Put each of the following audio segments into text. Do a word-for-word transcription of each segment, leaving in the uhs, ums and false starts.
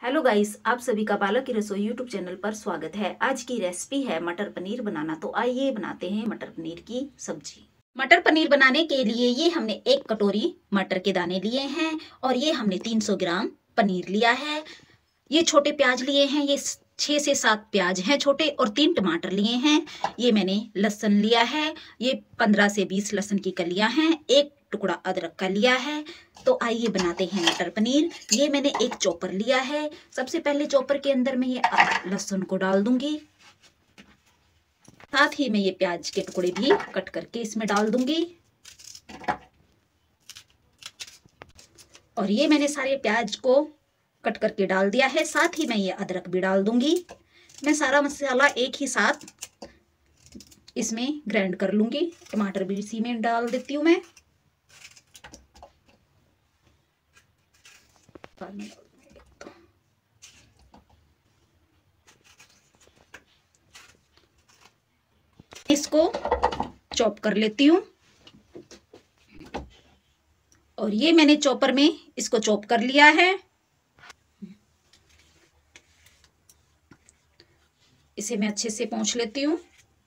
Hello guys, आप सभी का बालक की रसोई यूट्यूब चैनल पर स्वागत है। आज की रेसिपी है मटर पनीर बनाना। तो आइए बनाते हैं मटर पनीर की सब्जी। मटर पनीर बनाने के लिए ये हमने एक कटोरी मटर के दाने लिए हैं और ये हमने तीन सौ ग्राम पनीर लिया है। ये छोटे प्याज लिए हैं, ये छः से सात प्याज हैं छोटे, और तीन टमाटर लिए हैं। ये मैंने लहसुन लिया है, ये पंद्रह से बीस लहसुन की कलियां हैं। एक टुकड़ा अदरक का लिया है। तो आइए बनाते हैं मटर पनीर। ये मैंने एक चॉपर लिया है। सबसे पहले चॉपर के अंदर मैं ये लहसुन को डाल दूंगी, साथ ही मैं ये प्याज के टुकड़े भी कट करके इसमें डाल दूंगी। और ये मैंने सारे प्याज को कट करके डाल दिया है। साथ ही मैं ये अदरक भी डाल दूंगी। मैं सारा मसाला एक ही साथ इसमें ग्राइंड कर लूंगी। टमाटर भी इसी में डाल देती हूँ मैं। इसको चॉप कर लेती हूँ। और ये मैंने चॉपर में इसको चॉप कर लिया है। इसे मैं अच्छे से पोंछ लेती हूँ।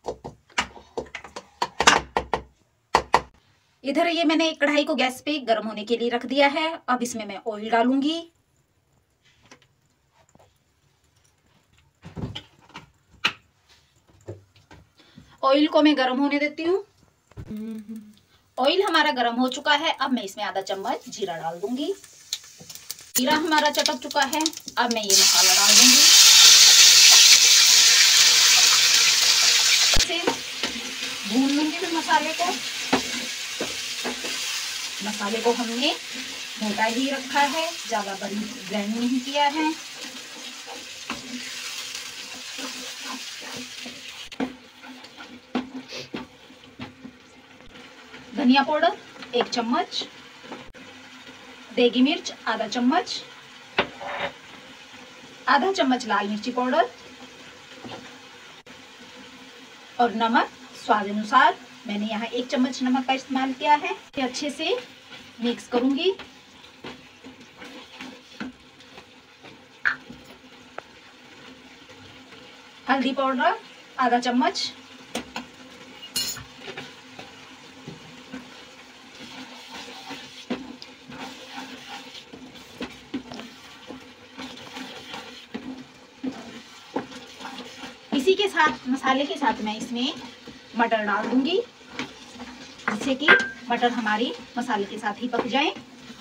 इधर ये मैंने एक कढ़ाई को गैस पे गर्म होने के लिए रख दिया है। अब इसमें मैं ऑयल डालूंगी। ऑयल को मैं गर्म होने देती हूँ। ऑयल हमारा गर्म हो चुका है। अब मैं इसमें आधा चम्मच जीरा डाल दूंगी। जीरा हमारा चटक चुका है। अब मैं ये मसाला डाल दूंगी। इसे भून लूंगी फिर मसाले को। मसाले को हमने मोटा ही रखा है, ज्यादा बड़ी ग्राइंड नहीं किया है। धनिया पाउडर एक चम्मच, देगी मिर्च आधा चम्मच, आधा चम्मच लाल मिर्ची पाउडर और नमक स्वाद अनुसार। मैंने यहाँ एक चम्मच नमक का इस्तेमाल किया है। ये अच्छे से मिक्स करूंगी। हल्दी पाउडर आधा चम्मच, इसी के साथ मसाले के साथ मैं इसमें मटर डाल दूंगी, जिससे कि मटर हमारी मसाले के साथ ही पक जाए।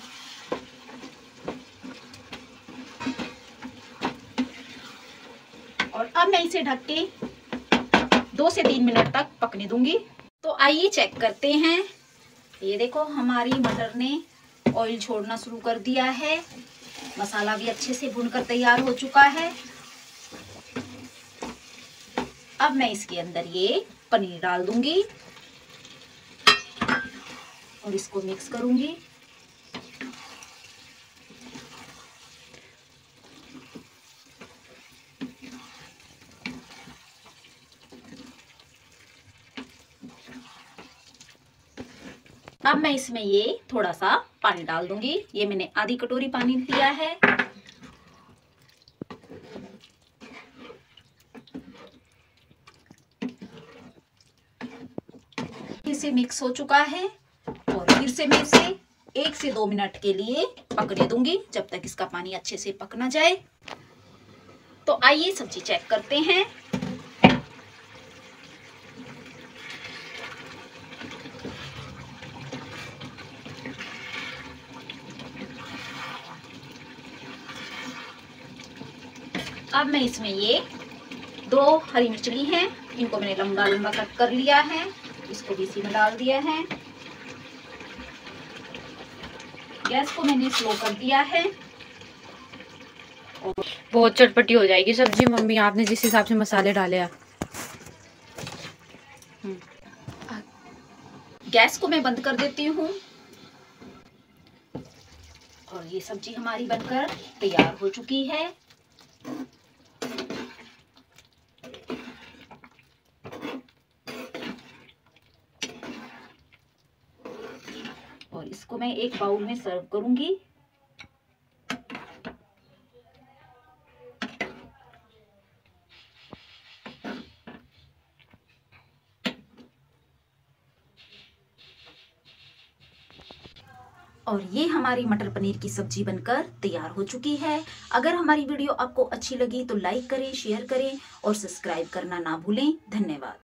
और अब मैं इसे ढक के दो से तीन मिनट तक पकने दूंगी। तो आइए चेक करते हैं। ये देखो हमारी मटर ने ऑयल छोड़ना शुरू कर दिया है। मसाला भी अच्छे से भुनकर तैयार हो चुका है। अब मैं इसके अंदर ये पनीर डाल दूंगी और इसको मिक्स करूंगी। अब मैं इसमें ये थोड़ा सा पानी डाल दूंगी। ये मैंने आधी कटोरी पानी दिया है। इसे मिक्स हो चुका है और फिर से मैं इसे एक से दो मिनट के लिए पकने दूंगी, जब तक इसका पानी अच्छे से पक ना जाए। तो आइए सब्जी चेक करते हैं। अब मैं इसमें ये दो हरी मिर्च ली हैं, इनको मैंने लंबा लंबा कट कर लिया है। इसको भी इसी में डाल दिया है। गैस को मैंने स्लो कर दिया है। बहुत चटपटी हो जाएगी सब्जी मम्मी, आपने जिस हिसाब से मसाले डाले हैं। गैस को मैं बंद कर देती हूँ और ये सब्जी हमारी बनकर तैयार हो चुकी है। और इसको मैं एक बाउल में सर्व करूंगी। और ये हमारी मटर पनीर की सब्जी बनकर तैयार हो चुकी है। अगर हमारी वीडियो आपको अच्छी लगी तो लाइक करें, शेयर करें और सब्सक्राइब करना ना भूलें। धन्यवाद।